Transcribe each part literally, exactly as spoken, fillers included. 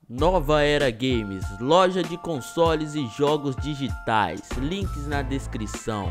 Nova Era Games, loja de consoles e jogos digitais, links na descrição.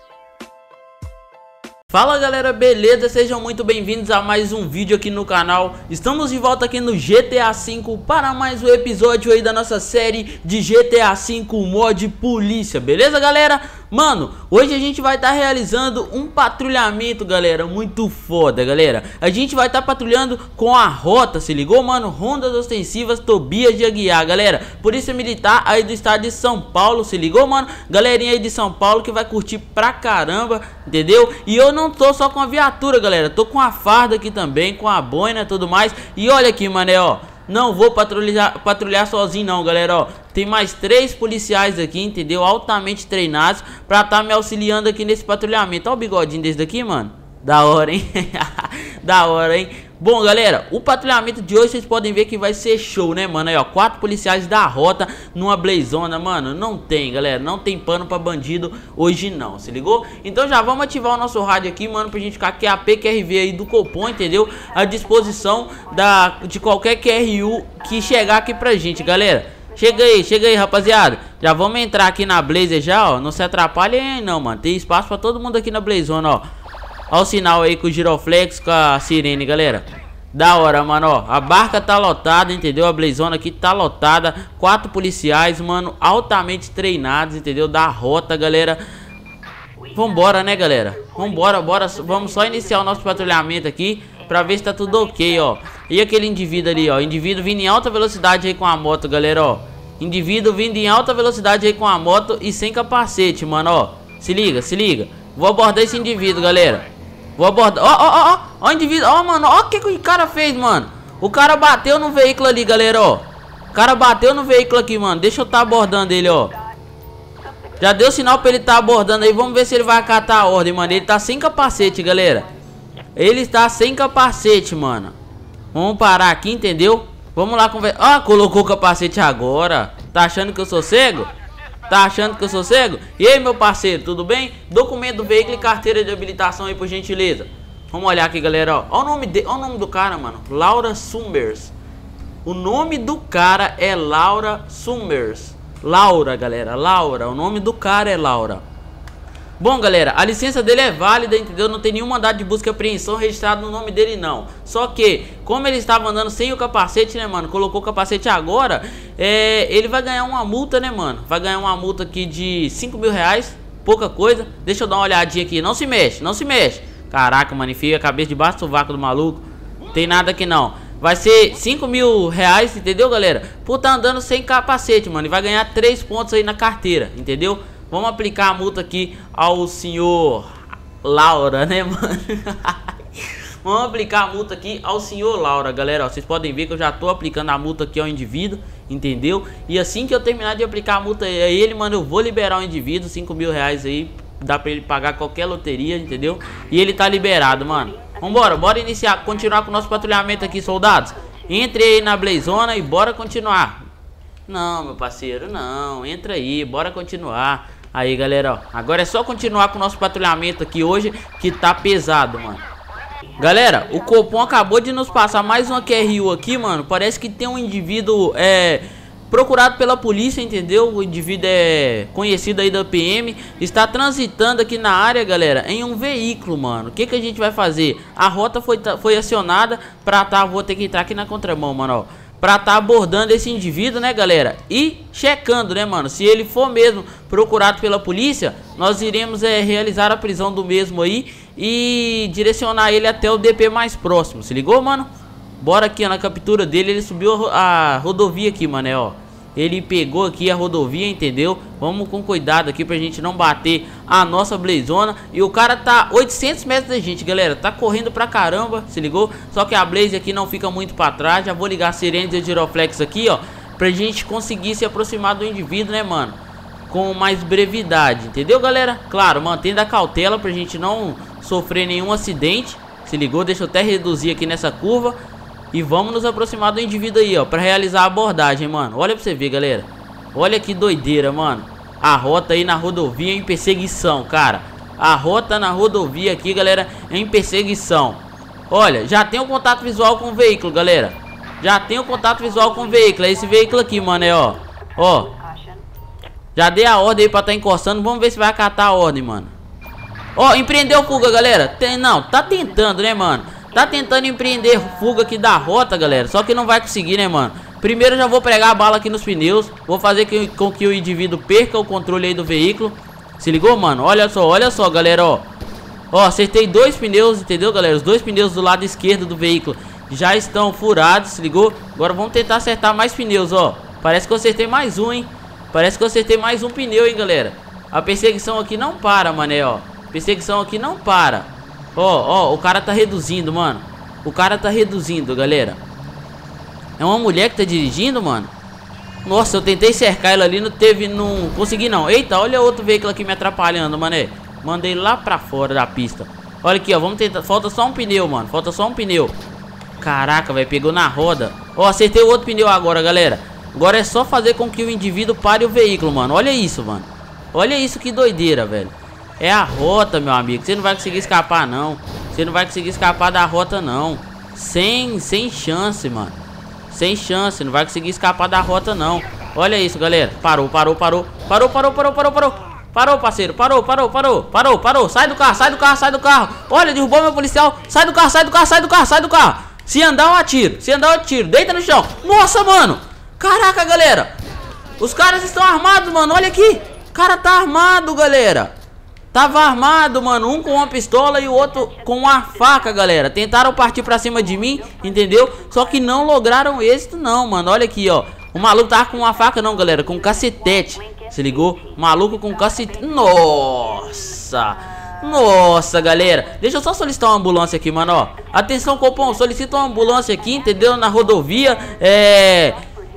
Fala galera, beleza? Sejam muito bem-vindos a mais um vídeo aqui no canal. Estamos de volta aqui no G T A cinco para mais um episódio aí da nossa série de G T A cinco mod polícia, beleza galera? Mano, hoje a gente vai estar tá realizando um patrulhamento, galera, muito foda, galera. A gente vai estar tá patrulhando com a rota, se ligou, mano? Rondas Ostensivas Tobias de Aguiar, galera. Polícia Militar aí do estado de São Paulo, se ligou, mano? Galerinha aí de São Paulo que vai curtir pra caramba, entendeu? E eu não tô só com a viatura, galera. Tô com a farda aqui também, com a boina e tudo mais. E olha aqui, mané, ó. Não vou patrulhar, patrulhar sozinho não, galera, ó. Tem mais três policiais aqui, entendeu? Altamente treinados pra tá me auxiliando aqui nesse patrulhamento. Olha o bigodinho desse daqui, mano. Da hora, hein? Da hora, hein? Bom, galera, o patrulhamento de hoje vocês podem ver que vai ser show, né, mano? Aí, ó, quatro policiais da rota numa blazona, mano. Não tem, galera, não tem pano pra bandido hoje não, se ligou? Então já vamos ativar o nosso rádio aqui, mano, pra gente ficar Q A P, Q R V aí do Copom, entendeu? À disposição da, de qualquer Q R U que chegar aqui pra gente, galera. Chega aí, chega aí, rapaziada. Já vamos entrar aqui na Blazer já, ó. Não se atrapalhem aí não, mano. Tem espaço pra todo mundo aqui na Blazona, ó. Olha o sinal aí com o giroflex, com a sirene, galera. Da hora, mano, ó. A barca tá lotada, entendeu? A Blazona aqui tá lotada. Quatro policiais, mano, altamente treinados, entendeu? Da rota, galera. Vambora, né, galera? Vambora, bora. Vamos só iniciar o nosso patrulhamento aqui pra ver se tá tudo ok, ó. E aquele indivíduo ali, ó. Indivíduo vindo em alta velocidade aí com a moto, galera, ó. Indivíduo vindo em alta velocidade aí com a moto e sem capacete, mano, ó. Se liga, se liga. Vou abordar esse indivíduo, galera. Vou abordar. Ó, ó, ó, ó. Ó o indivíduo. Ó, mano. Ó o que, que o cara fez, mano. O cara bateu no veículo ali, galera, ó. O cara bateu no veículo aqui, mano. Deixa eu tá abordando ele, ó. Já deu sinal pra ele tá abordando aí. Vamos ver se ele vai acatar a ordem, mano. Ele tá sem capacete, galera. Ele está sem capacete, mano. Vamos parar aqui, entendeu? Vamos lá conversar. Ah, colocou o capacete agora. Tá achando que eu sou cego? Tá achando que eu sou cego? E aí, meu parceiro, tudo bem? Documento do veículo e carteira de habilitação aí, por gentileza. Vamos olhar aqui, galera, ó. Olha o nome de... Olha o nome do cara, mano. Laura Summers. O nome do cara é Laura Summers. Laura, galera, Laura. O nome do cara é Laura. Bom, galera, a licença dele é válida, entendeu? Não tem nenhum mandado de busca e apreensão registrado no nome dele, não. Só que, como ele estava andando sem o capacete, né, mano? Colocou o capacete agora, é, ele vai ganhar uma multa, né, mano? Vai ganhar uma multa aqui de cinco mil reais, pouca coisa. Deixa eu dar uma olhadinha aqui. Não se mexe, não se mexe. Caraca, mano, enfia a cabeça debaixo do sovaco do maluco. Tem nada aqui, não. Vai ser cinco mil reais, entendeu, galera? Por estar andando sem capacete, mano. E vai ganhar três pontos aí na carteira, entendeu? Vamos aplicar a multa aqui ao senhor Laura, né, mano? Vamos aplicar a multa aqui ao senhor Laura, galera. Ó, vocês podem ver que eu já tô aplicando a multa aqui ao indivíduo, entendeu? E assim que eu terminar de aplicar a multa a ele, mano, eu vou liberar o indivíduo, cinco mil reais aí. Dá pra ele pagar qualquer loteria, entendeu? E ele tá liberado, mano. Vambora, bora iniciar, continuar com o nosso patrulhamento aqui, soldados. Entre aí na Blazona e bora continuar. Não, meu parceiro, não. Entra aí, bora continuar. Aí, galera, ó. Agora é só continuar com o nosso patrulhamento aqui hoje, que tá pesado, mano. Galera, o Copom acabou de nos passar mais uma Q R U aqui, mano. Parece que tem um indivíduo é, procurado pela polícia, entendeu? O indivíduo é conhecido aí da P M. Está transitando aqui na área, galera, em um veículo, mano. O que que a gente vai fazer? A rota foi, foi acionada pra tá... Vou ter que entrar aqui na contramão, mano, ó. Pra tá abordando esse indivíduo, né, galera? E checando, né, mano? Se ele for mesmo procurado pela polícia, nós iremos é, realizar a prisão do mesmo aí e direcionar ele até o D P mais próximo. Se ligou, mano? Bora aqui, ó, na captura dele. Ele subiu a rodovia aqui, mano, ó. Ele pegou aqui a rodovia, entendeu? Vamos com cuidado aqui pra gente não bater a nossa Blazona. E o cara tá oitocentos metros da gente, galera. Tá correndo pra caramba, se ligou? Só que a Blaze aqui não fica muito pra trás. Já vou ligar a sirene e giroflex aqui, ó, pra gente conseguir se aproximar do indivíduo, né, mano? Com mais brevidade, entendeu, galera? Claro, mantendo a cautela pra gente não sofrer nenhum acidente. Se ligou? Deixa eu até reduzir aqui nessa curva. E vamos nos aproximar do indivíduo aí, ó, pra realizar a abordagem, mano. Olha pra você ver, galera. Olha que doideira, mano. A rota aí na rodovia em perseguição, cara. A rota na rodovia aqui, galera, em perseguição. Olha, já tem um contato visual com o veículo, galera. Já tem o contato visual com o veículo. É esse veículo aqui, mano, é, ó. Ó. Já dei a ordem aí pra tá encostando. Vamos ver se vai acatar a ordem, mano. Ó, empreendeu fuga, galera. Tem, não, tá tentando, né, mano? Tá tentando empreender fuga aqui da rota, galera. Só que não vai conseguir, né, mano? Primeiro eu já vou pregar a bala aqui nos pneus. Vou fazer que, com que o indivíduo perca o controle aí do veículo. Se ligou, mano? Olha só, olha só, galera, ó. Ó, acertei dois pneus, entendeu, galera? Os dois pneus do lado esquerdo do veículo já estão furados, se ligou? Agora vamos tentar acertar mais pneus, ó. Parece que eu acertei mais um, hein? Parece que eu acertei mais um pneu, hein, galera? A perseguição aqui não para, mané, ó. Perseguição aqui não para. Ó, ó, o cara tá reduzindo, mano. O cara tá reduzindo, galera. É uma mulher que tá dirigindo, mano. Nossa, eu tentei cercar ela ali, não teve, não consegui não. Eita, olha outro veículo aqui me atrapalhando, mané. Mandei lá pra fora da pista. Olha aqui, ó, vamos tentar. Falta só um pneu, mano. Falta só um pneu. Caraca, velho, pegou na roda. Ó, acertei o outro pneu agora, galera. Agora é só fazer com que o indivíduo pare o veículo, mano. Olha isso, mano. Olha isso, que doideira, velho. É a rota, meu amigo. Você não vai conseguir escapar, não. Você não vai conseguir escapar da rota, não. Sem, sem chance, mano. Sem chance. Não vai conseguir escapar da rota, não. Olha isso, galera. Parou, parou, parou. Parou, parou, parou, parou, parou. Parou, parceiro. Parou, parou, parou. Parou, parou. Sai do carro, sai do carro, sai do carro. Olha, derrubou meu policial. Sai do carro, sai do carro, sai do carro, sai do carro. Se andar, eu atiro. Se andar, eu atiro. Deita no chão. Nossa, mano. Caraca, galera. Os caras estão armados, mano. Olha aqui. O cara tá armado, galera. Tava armado, mano. Um com uma pistola e o outro com uma faca, galera. Tentaram partir pra cima de mim, entendeu? Só que não lograram êxito, não, mano. Olha aqui, ó. O maluco tava com uma faca, não, galera. Com um cacetete. Se ligou? Maluco com cacetete. Nossa. Nossa, galera. Deixa eu só solicitar uma ambulância aqui, mano, ó. Atenção, Copom. Solicita uma ambulância aqui, entendeu? Na rodovia. É...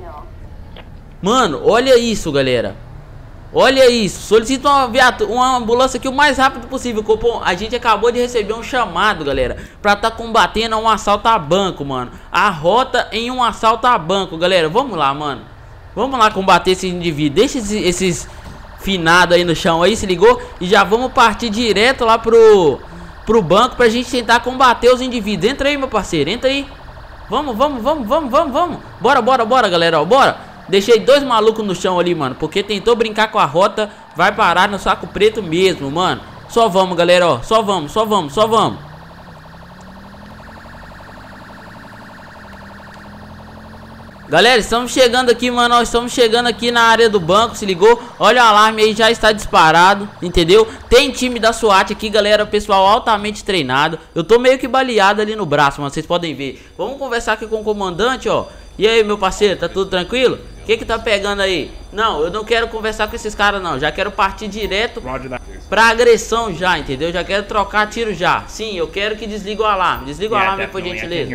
Mano, olha isso, galera. Olha isso, solicita uma, uma ambulância aqui o mais rápido possível, Copom. A gente acabou de receber um chamado, galera, pra tá combatendo um assalto a banco, mano. A rota em um assalto a banco, galera. Vamos lá, mano. Vamos lá combater esse indivíduo. Deixa esses, esses finados aí no chão aí, se ligou? E já vamos partir direto lá pro, pro banco pra gente tentar combater os indivíduos. Entra aí, meu parceiro, entra aí. Vamos, vamos, vamos, vamos, vamos, vamos. Bora, bora, bora, galera, ó, bora. Deixei dois malucos no chão ali, mano, porque tentou brincar com a rota. Vai parar no saco preto mesmo, mano. Só vamos, galera, ó. Só vamos, só vamos, só vamos. Galera, estamos chegando aqui, mano. Nós estamos chegando aqui na área do banco, se ligou? Olha o alarme aí, já está disparado, entendeu? Tem time da SWAT aqui, galera. Pessoal altamente treinado. Eu tô meio que baleado ali no braço, mano. Vocês podem ver. Vamos conversar aqui com o comandante, ó. E aí, meu parceiro, tá tudo tranquilo? O que que tá pegando aí? Não, eu não quero conversar com esses caras, não. Já quero partir direto pra agressão já, entendeu? Já quero trocar tiro já. Sim, eu quero que desligue o alarme. Desliga o alarme, por gentileza.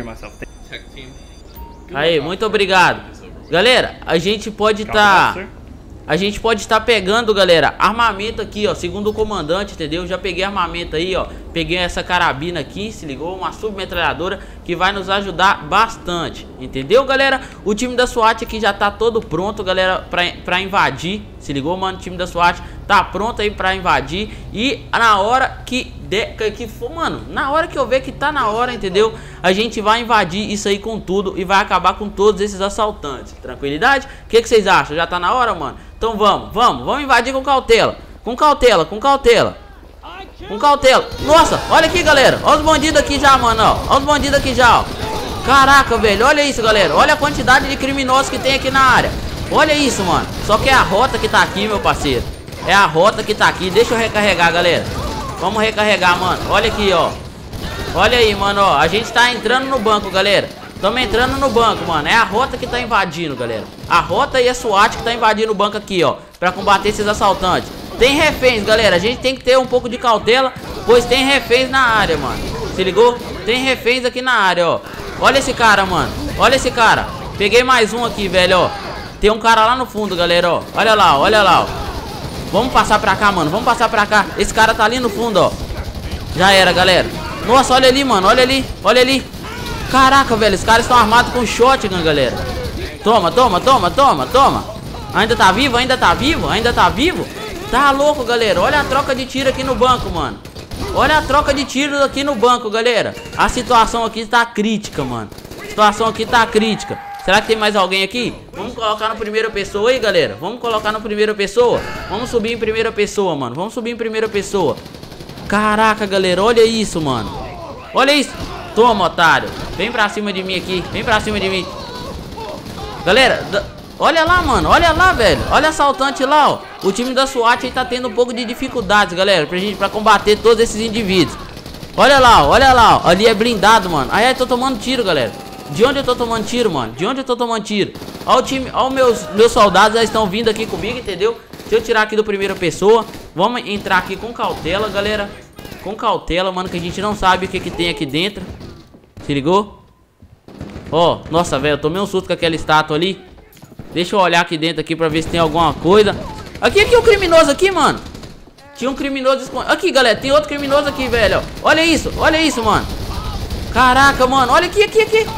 Aí, muito obrigado. Galera, a gente pode tá... A gente pode estar pegando, galera, armamento aqui, ó. Segundo o comandante, entendeu? Já peguei armamento aí, ó. Peguei essa carabina aqui, se ligou? Uma submetralhadora que vai nos ajudar bastante, entendeu, galera? O time da SWAT aqui já tá todo pronto, galera, pra, pra invadir. Se ligou, mano? O time da SWAT tá pronto aí pra invadir. E na hora que... De, que for, mano, na hora que eu ver que tá na hora, entendeu? A gente vai invadir isso aí com tudo e vai acabar com todos esses assaltantes. Tranquilidade? O que que vocês acham? Já tá na hora, mano? Então vamos, vamos, vamos invadir com cautela. Com cautela, com cautela. Com cautela. Nossa, olha aqui, galera. Olha os bandidos aqui já, mano, ó. Olha os bandidos aqui já, ó. Caraca, velho, olha isso, galera. Olha a quantidade de criminosos que tem aqui na área. Olha isso, mano. Só que é a rota que tá aqui, meu parceiro. É a rota que tá aqui. Deixa eu recarregar, galera. Vamos recarregar, mano. Olha aqui, ó. Olha aí, mano, ó. A gente tá entrando no banco, galera. Estamos entrando no banco, mano. É a rota que tá invadindo, galera. A rota e a SWAT que tá invadindo o banco aqui, ó. Pra combater esses assaltantes. Tem reféns, galera. A gente tem que ter um pouco de cautela, pois tem reféns na área, mano. Se ligou? Tem reféns aqui na área, ó. Olha esse cara, mano. Olha esse cara. Peguei mais um aqui, velho, ó. Tem um cara lá no fundo, galera, ó. Olha lá, olha lá, ó. Vamos passar pra cá, mano. Vamos passar pra cá. Esse cara tá ali no fundo, ó. Já era, galera. Nossa, olha ali, mano. Olha ali, olha ali. Caraca, velho. Os caras estão armados com shotgun, galera. Toma, toma, toma, toma, toma. Ainda tá vivo? Ainda tá vivo? Ainda tá vivo? Tá louco, galera. Olha a troca de tiro aqui no banco, mano. Olha a troca de tiro aqui no banco, galera. A situação aqui tá crítica, mano. A situação aqui tá crítica. Será que tem mais alguém aqui? Vamos colocar no primeira pessoa aí, galera. Vamos colocar no primeira pessoa. Vamos subir em primeira pessoa, mano. Vamos subir em primeira pessoa. Caraca, galera, olha isso, mano. Olha isso. Toma, otário. Vem pra cima de mim aqui. Vem pra cima de mim. Galera, olha lá, mano. Olha lá, velho. Olha assaltante lá, ó. O time da SWAT aí tá tendo um pouco de dificuldades, galera, pra gente, pra combater todos esses indivíduos. Olha lá, ó. Olha lá, ó. Ali é blindado, mano. Ai, ai, tô tomando tiro, galera. De onde eu tô tomando tiro, mano? De onde eu tô tomando tiro? Ó o time, ó meus, meus soldados já estão vindo aqui comigo, entendeu? Se eu tirar aqui do primeira pessoa, vamos entrar aqui com cautela, galera. Com cautela, mano, que a gente não sabe o que que tem aqui dentro. Se ligou? Ó, nossa, velho, eu tomei um susto com aquela estátua ali. Deixa eu olhar aqui dentro aqui pra ver se tem alguma coisa. Aqui, aqui, o criminoso aqui, mano. Tinha um criminoso escondido. Aqui, galera, tem outro criminoso aqui, velho. Olha isso, olha isso, mano. Caraca, mano, olha aqui, aqui, aqui.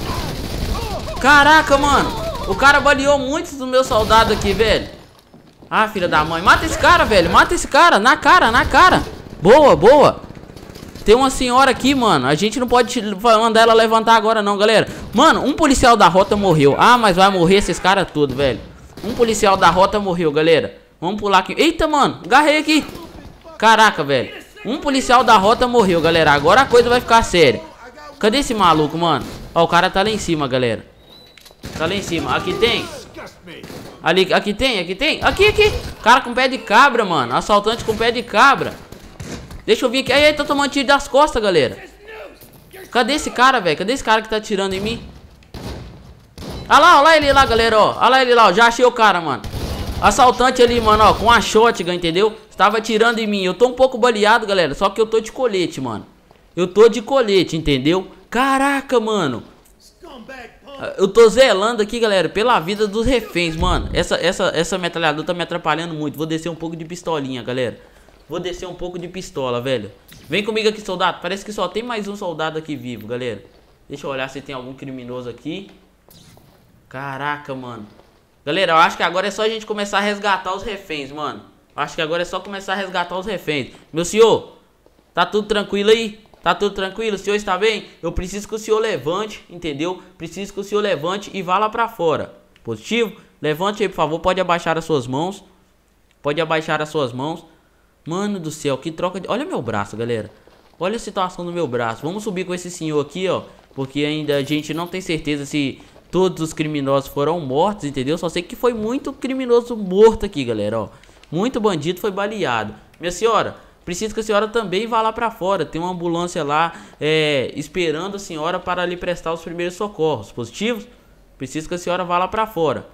Caraca, mano. O cara baleou muitos dos meus soldados aqui, velho. Ah, filha da mãe. Mata esse cara, velho. Mata esse cara. Na cara, na cara. Boa, boa. Tem uma senhora aqui, mano. A gente não pode mandar ela levantar agora, não, galera. Mano, um policial da rota morreu. Ah, mas vai morrer esses caras todos, velho. Um policial da rota morreu, galera. Vamos pular aqui. Eita, mano. Agarrei aqui. Caraca, velho. Um policial da rota morreu, galera. Agora a coisa vai ficar séria. Cadê esse maluco, mano? Ó, o cara tá lá em cima, galera. Tá lá em cima. Aqui tem. Ali, aqui tem, aqui tem. Aqui, aqui. Cara com pé de cabra, mano. Assaltante com pé de cabra. Deixa eu vir aqui. Aí, aí, tô tomando tiro das costas, galera. Cadê esse cara, velho? Cadê esse cara que tá atirando em mim? Olha lá, olha lá ele lá, galera, ó. Olha lá ele lá, ó. Já achei o cara, mano. Assaltante ali, mano, ó. Com a shotgun, entendeu? Estava atirando em mim. Eu tô um pouco baleado, galera. Só que eu tô de colete, mano. Eu tô de colete, entendeu? Caraca, mano. Eu tô zelando aqui, galera, pela vida dos reféns, mano. Essa, essa, essa metralhadora tá me atrapalhando muito. Vou descer um pouco de pistolinha, galera. Vou descer um pouco de pistola, velho. Vem comigo aqui, soldado. Parece que só tem mais um soldado aqui vivo, galera. Deixa eu olhar se tem algum criminoso aqui. Caraca, mano. Galera, eu acho que agora é só a gente começar a resgatar os reféns, mano. Acho que agora é só começar a resgatar os reféns. Meu senhor, tá tudo tranquilo aí? Tá tudo tranquilo? O senhor está bem? Eu preciso que o senhor levante, entendeu? Preciso que o senhor levante e vá lá pra fora. Positivo? Levante aí, por favor. Pode abaixar as suas mãos. Pode abaixar as suas mãos. Mano do céu, que troca de... Olha meu braço, galera. Olha a situação do meu braço. Vamos subir com esse senhor aqui, ó. Porque ainda a gente não tem certeza se todos os criminosos foram mortos, entendeu? Só sei que foi muito criminoso morto aqui, galera, ó. Muito bandido foi baleado. Minha senhora, preciso que a senhora também vá lá pra fora. Tem uma ambulância lá é, esperando a senhora para lhe prestar os primeiros socorros. Positivos? Preciso que a senhora vá lá pra fora.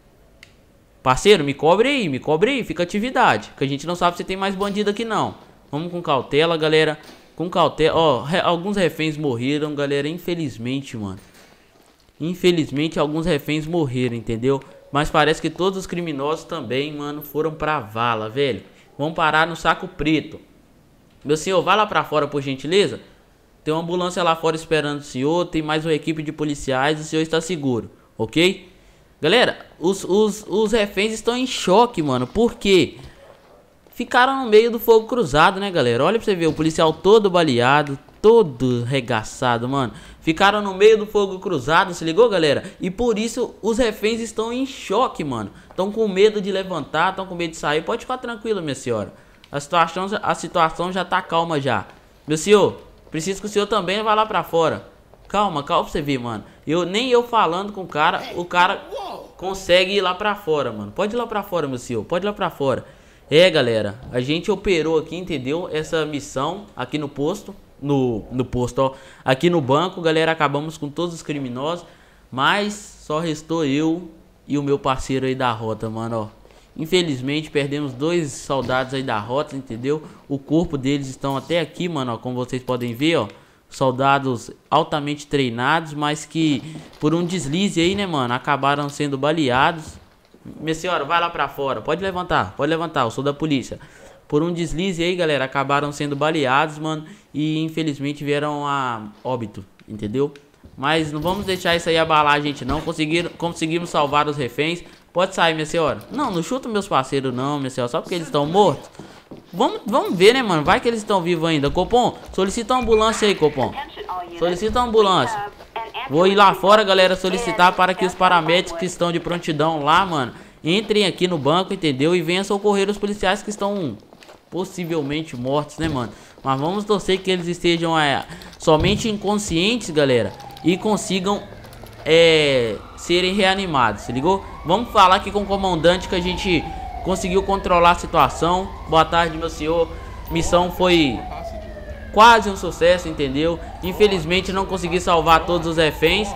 Parceiro, me cobre aí, me cobre aí. Fica atividade, que a gente não sabe se tem mais bandido aqui não. Vamos com cautela, galera. Com cautela. Ó, re, alguns reféns morreram, galera. Infelizmente, mano. Infelizmente, alguns reféns morreram, entendeu? Mas parece que todos os criminosos também, mano, foram pra vala, velho. Vão parar no saco preto. Meu senhor, vai lá pra fora, por gentileza. Tem uma ambulância lá fora esperando o senhor. Tem mais uma equipe de policiais. O senhor está seguro, ok? Galera, os, os, os reféns estão em choque, mano. Por quê? Ficaram no meio do fogo cruzado, né, galera? Olha pra você ver, o policial todo baleado, todo regaçado, mano. Ficaram no meio do fogo cruzado, se ligou, galera? E por isso os reféns estão em choque, mano. Estão com medo de levantar, estão com medo de sair. Pode ficar tranquilo, minha senhora. A situação, a situação já tá calma já. Meu senhor, preciso que o senhor também vá lá pra fora. Calma, calma pra você ver, mano. Eu, nem eu falando com o cara, o cara consegue ir lá pra fora, mano. Pode ir lá pra fora, meu senhor. Pode ir lá pra fora. É, galera, a gente operou aqui, entendeu? Essa missão aqui no posto. No, no posto, ó. Aqui no banco, galera, acabamos com todos os criminosos. Mas só restou eu e o meu parceiro aí da rota, mano, ó. Infelizmente, perdemos dois soldados aí da rota, entendeu? O corpo deles estão até aqui, mano, ó. Como vocês podem ver, ó. Soldados altamente treinados, mas que por um deslize aí, né, mano, acabaram sendo baleados. Minha senhora, vai lá pra fora. Pode levantar, pode levantar, eu sou da polícia. Por um deslize aí, galera, acabaram sendo baleados, mano. E infelizmente vieram a óbito, entendeu? Mas não vamos deixar isso aí abalar a gente não. Conseguir, conseguimos salvar os reféns. Pode sair, minha senhora. Não, não chuta meus parceiros não, minha senhora. Só porque eles estão mortos. Vamos, vamos ver, né, mano? Vai que eles estão vivos ainda. Copom, solicita uma ambulância aí, Copom. Solicita uma ambulância. Vou ir lá fora, galera, solicitar para que os paramédicos que estão de prontidão lá, mano, entrem aqui no banco, entendeu? E venham socorrer os policiais que estão possivelmente mortos, né, mano? Mas vamos torcer que eles estejam é, somente inconscientes, galera, e consigam é, serem reanimados, se ligou? Vamos falar aqui com o comandante que a gente conseguiu controlar a situação. Boa tarde, meu senhor. Missão foi quase um sucesso, entendeu? Infelizmente não consegui salvar todos os reféns,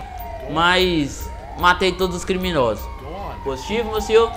mas matei todos os criminosos. Positivo, meu senhor?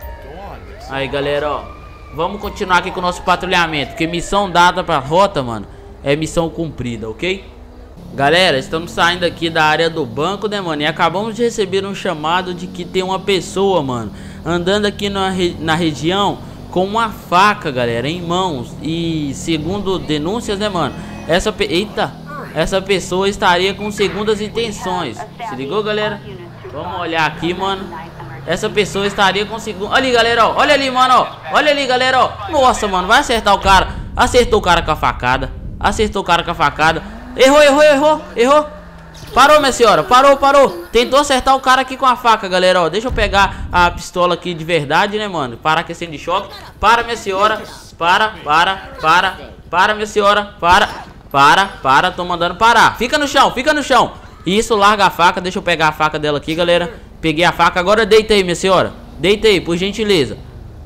Aí, galera, ó, vamos continuar aqui com o nosso patrulhamento, porque missão dada pra rota, mano, é missão cumprida, ok? Galera, estamos saindo aqui da área do banco, né, mano? E acabamos de receber um chamado de que tem uma pessoa, mano, andando aqui na, re na região com uma faca, galera, em mãos. E segundo denúncias, né, mano, essa pe Eita, essa pessoa estaria com segundas intenções. Se ligou, galera? Vamos olhar aqui, mano. Essa pessoa estaria com segundo... Olha ali, galera, ó. Olha ali, mano, ó. Olha ali, galera, ó. Nossa, mano, vai acertar o cara. Acertou o cara com a facada. Acertou o cara com a facada. Errou, errou, errou, errou. Parou, minha senhora, parou, parou. Tentou acertar o cara aqui com a faca, galera, ó. Deixa eu pegar a pistola aqui de verdade, né, mano? Para aquecendo de choque. Para, minha senhora. Para, para, para. Para, minha senhora, para. Para, para, tô mandando parar. Fica no chão, fica no chão. Isso, larga a faca, deixa eu pegar a faca dela aqui, galera. Peguei a faca, agora deita aí, minha senhora. Deita aí, por gentileza.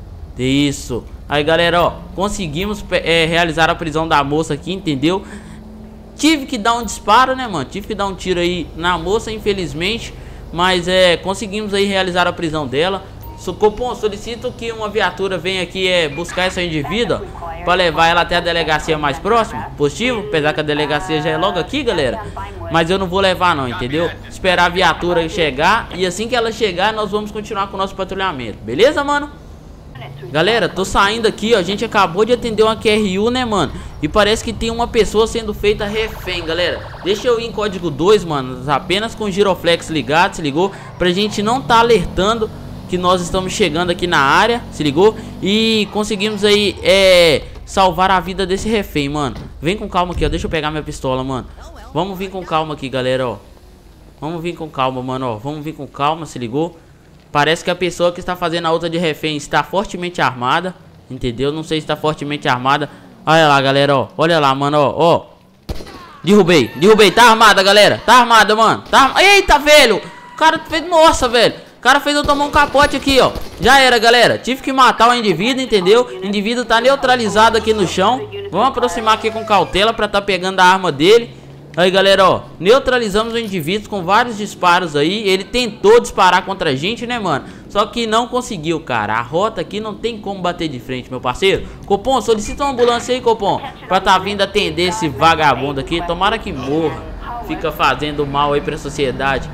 Isso. Aí, galera, ó, conseguimos é, realizar a prisão da moça aqui, entendeu? Tive que dar um disparo, né, mano? Tive que dar um tiro aí na moça, infelizmente. Mas é, conseguimos aí realizar a prisão dela. Copom, solicito que uma viatura venha aqui é, buscar essa indivídua para levar ela até a delegacia mais próxima. Positivo? Apesar que a delegacia já é logo aqui, galera. Mas eu não vou levar não, entendeu? Esperar a viatura chegar. E assim que ela chegar, nós vamos continuar com o nosso patrulhamento. Beleza, mano? Galera, tô saindo aqui, ó. A gente acabou de atender uma Q R U, né, mano? E parece que tem uma pessoa sendo feita refém, galera. Deixa eu ir em código dois, mano, apenas com o giroflex ligado, se ligou? Pra gente não tá alertando que nós estamos chegando aqui na área, se ligou? E conseguimos aí, é... salvar a vida desse refém, mano. Vem com calma aqui, ó. Deixa eu pegar minha pistola, mano. Vamos vir com calma aqui, galera, ó. Vamos vir com calma, mano, ó. Vamos vir com calma, se ligou? Parece que a pessoa que está fazendo a outra de refém está fortemente armada, entendeu? Não sei se está fortemente armada. Olha lá, galera, ó. Olha lá, mano, ó, ó. Derrubei, derrubei. Tá armada, galera. Tá armada, mano. Tá... Eita, velho. O cara fez... Nossa, velho. O cara fez eu tomar um capote aqui, ó. Já era, galera. Tive que matar o indivíduo, entendeu? O indivíduo tá neutralizado aqui no chão. Vamos aproximar aqui com cautela pra tá pegando a arma dele. Aí, galera, ó. Neutralizamos o indivíduo com vários disparos aí. Ele tentou disparar contra a gente, né, mano? Só que não conseguiu, cara. A rota aqui não tem como bater de frente, meu parceiro. Copom, solicita uma ambulância aí, Copom. Pra tá vindo atender esse vagabundo aqui. Tomara que morra. Fica fazendo mal aí pra sociedade.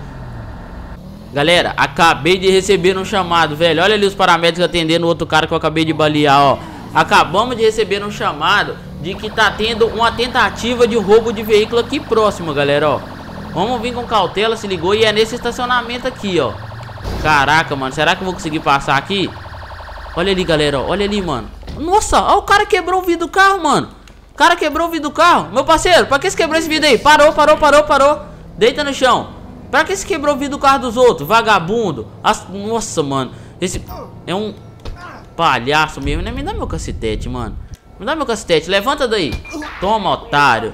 Galera, acabei de receber um chamado, velho. Olha ali os paramédicos atendendo o outro cara que eu acabei de balear, ó. Acabamos de receber um chamado de que tá tendo uma tentativa de roubo de veículo aqui próximo, galera, ó. Vamos vir com cautela, se ligou? E é nesse estacionamento aqui, ó. Caraca, mano, será que eu vou conseguir passar aqui? Olha ali, galera, ó. Olha ali, mano. Nossa, ó, o cara quebrou o vidro do carro, mano. O cara quebrou o vidro do carro. Meu parceiro, pra que você quebrou esse vidro aí? Parou, parou, parou, parou. Deita no chão. Pra que você quebrou o vidro do carro dos outros? Vagabundo. As... Nossa, mano. Esse é um palhaço mesmo, né? Me dá meu cacetete, mano. Me dá meu cacetete. Levanta daí. Toma, otário.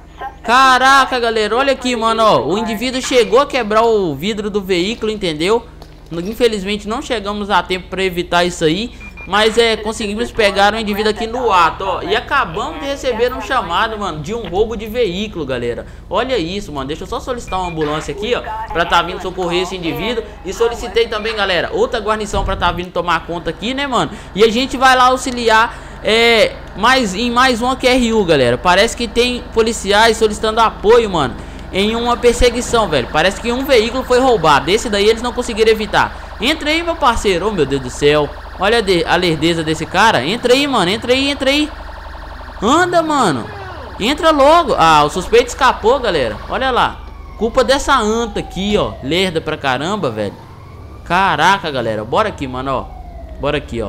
Caraca, galera. Olha aqui, mano, ó. O indivíduo chegou a quebrar o vidro do veículo, entendeu? Infelizmente não chegamos a tempo pra evitar isso aí. Mas é, conseguimos pegar o indivíduo aqui no ato, ó. E acabamos de receber um chamado, mano, de um roubo de veículo, galera. Olha isso, mano. Deixa eu só solicitar uma ambulância aqui, ó, pra tá vindo socorrer esse indivíduo. E solicitei também, galera, outra guarnição pra tá vindo tomar conta aqui, né, mano. E a gente vai lá auxiliar é, mais, em mais uma Q R U, galera. Parece que tem policiais solicitando apoio, mano, em uma perseguição, velho. Parece que um veículo foi roubado. Esse daí eles não conseguiram evitar. Entra aí, meu parceiro. Oh, meu Deus do céu. Olha a lerdeza desse cara. Entra aí, mano. Entra aí, entra aí. Anda, mano. Entra logo. Ah, o suspeito escapou, galera. Olha lá. Culpa dessa anta aqui, ó. Lerda pra caramba, velho. Caraca, galera. Bora aqui, mano, ó. Bora aqui, ó.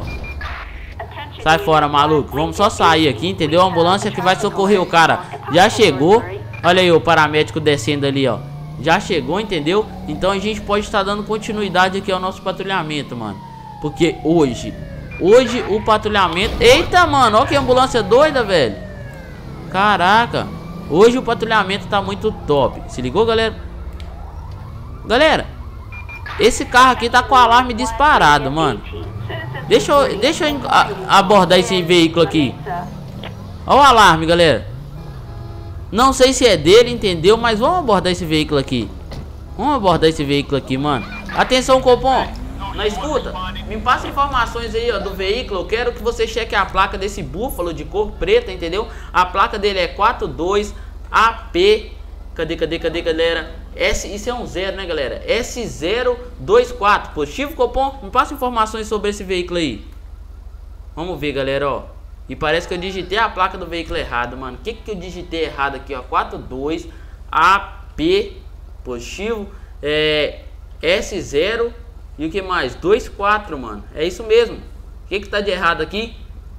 Sai fora, maluco. Vamos só sair aqui, entendeu? A ambulância que vai socorrer o cara já chegou. Olha aí o paramédico descendo ali, ó. já chegou, entendeu? Então a gente pode estar dando continuidade aqui ao nosso patrulhamento, mano. Porque hoje, hoje o patrulhamento... Eita, mano, olha que ambulância doida, velho. Caraca, hoje o patrulhamento tá muito top. Se ligou, galera? Galera, esse carro aqui tá com o alarme disparado, mano. Deixa eu, deixa eu abordar esse veículo aqui. Olha o alarme, galera. Não sei se é dele, entendeu? Mas vamos abordar esse veículo aqui. Vamos abordar esse veículo aqui, mano. Atenção, Copom. Na escuta, me passa informações aí, ó, do veículo. Eu quero que você cheque a placa desse búfalo de cor preta, entendeu? A placa dele é quatro dois A P. Cadê, cadê, cadê, galera? S, isso é um zero, né, galera? S zero dois quatro. Positivo, Copom? Me passa informações sobre esse veículo aí. Vamos ver, galera, ó. E parece que eu digitei a placa do veículo errado, mano. O que que eu digitei errado aqui, ó? quatro dois A P. Positivo. É... S zero. E o que mais? dois quatro, mano. É isso mesmo. O que que tá de errado aqui?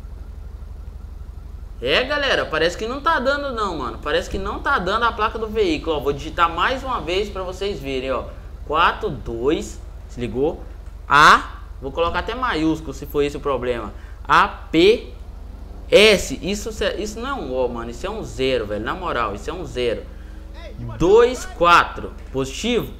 É, galera, parece que não tá dando não, mano. Parece que não tá dando a placa do veículo, ó. Vou digitar mais uma vez pra vocês verem, ó. quatro dois, se ligou? A, vou colocar até maiúsculo se for esse o problema. A P S, isso, isso não é um O, mano. Isso é um zero, velho. Na moral, isso é um zero. dois quatro, positivo?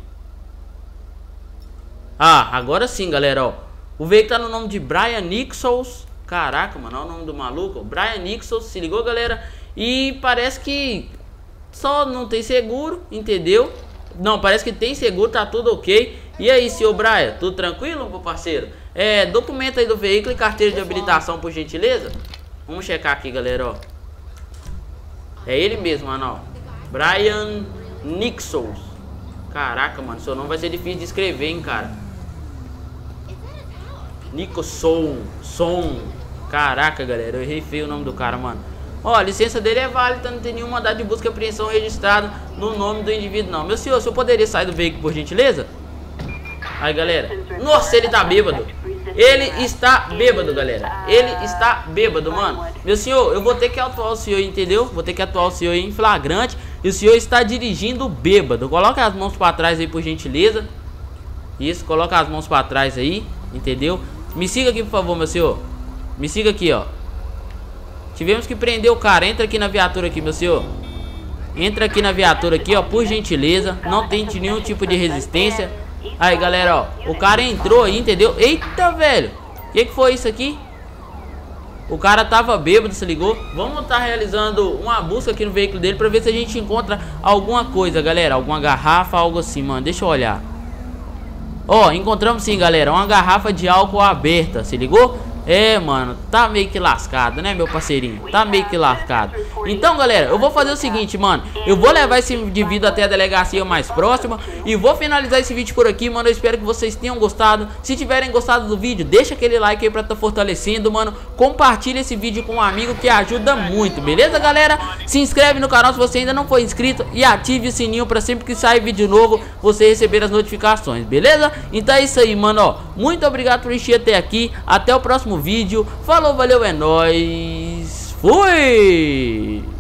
Ah, agora sim, galera, ó. O veículo tá no nome de Brian Nichols. Caraca, mano, olha o nome do maluco. Brian Nichols, se ligou, galera? E parece que só não tem seguro, entendeu? Não, parece que tem seguro, tá tudo ok. E aí, senhor Brian, tudo tranquilo, meu parceiro? É, documento aí do veículo e carteira de habilitação, por gentileza. Vamos checar aqui, galera, ó. É ele mesmo, mano, ó. Brian Nichols. Caraca, mano, seu nome vai ser difícil de escrever, hein, cara. Nicholson. Som. Caraca, galera, eu errei feio o nome do cara, mano. Ó, a licença dele é válida, não tem nenhum mandado de busca e apreensão registrado no nome do indivíduo, não. Meu senhor, o senhor poderia sair do veículo, por gentileza? Aí, galera. Nossa, ele tá bêbado. Ele está bêbado, galera. Ele está bêbado, mano. Meu senhor, eu vou ter que atuar o senhor, entendeu? Vou ter que atuar o senhor em flagrante. E o senhor está dirigindo bêbado. Coloca as mãos pra trás aí, por gentileza. Isso, coloca as mãos pra trás aí, entendeu? Me siga aqui, por favor, meu senhor. Me siga aqui, ó. Tivemos que prender o cara. Entra aqui na viatura aqui, meu senhor. Entra aqui na viatura aqui, ó, por gentileza. Não tente nenhum tipo de resistência. Aí, galera, ó. O cara entrou aí, entendeu? Eita, velho. O que que foi isso aqui? O cara tava bêbado, se ligou? Vamos estar realizando uma busca aqui no veículo dele pra ver se a gente encontra alguma coisa, galera. Alguma garrafa, algo assim, mano. Deixa eu olhar. Ó, encontramos sim, galera. Uma garrafa de álcool aberta, se ligou? É, mano, tá meio que lascado, né, meu parceirinho? Tá meio que lascado. Então, galera, eu vou fazer o seguinte, mano. Eu vou levar esse indivíduo até a delegacia mais próxima e vou finalizar esse vídeo por aqui, mano. Eu espero que vocês tenham gostado. Se tiverem gostado do vídeo, deixa aquele like aí pra tá fortalecendo, mano. Compartilha esse vídeo com um amigo que ajuda muito, beleza, galera? Se inscreve no canal se você ainda não for inscrito e ative o sininho pra sempre que sair vídeo novo você receber as notificações, beleza? Então é isso aí, mano, ó. Muito obrigado por assistir até aqui. Até o próximo vídeo. Falou, valeu, é nóis. Fui!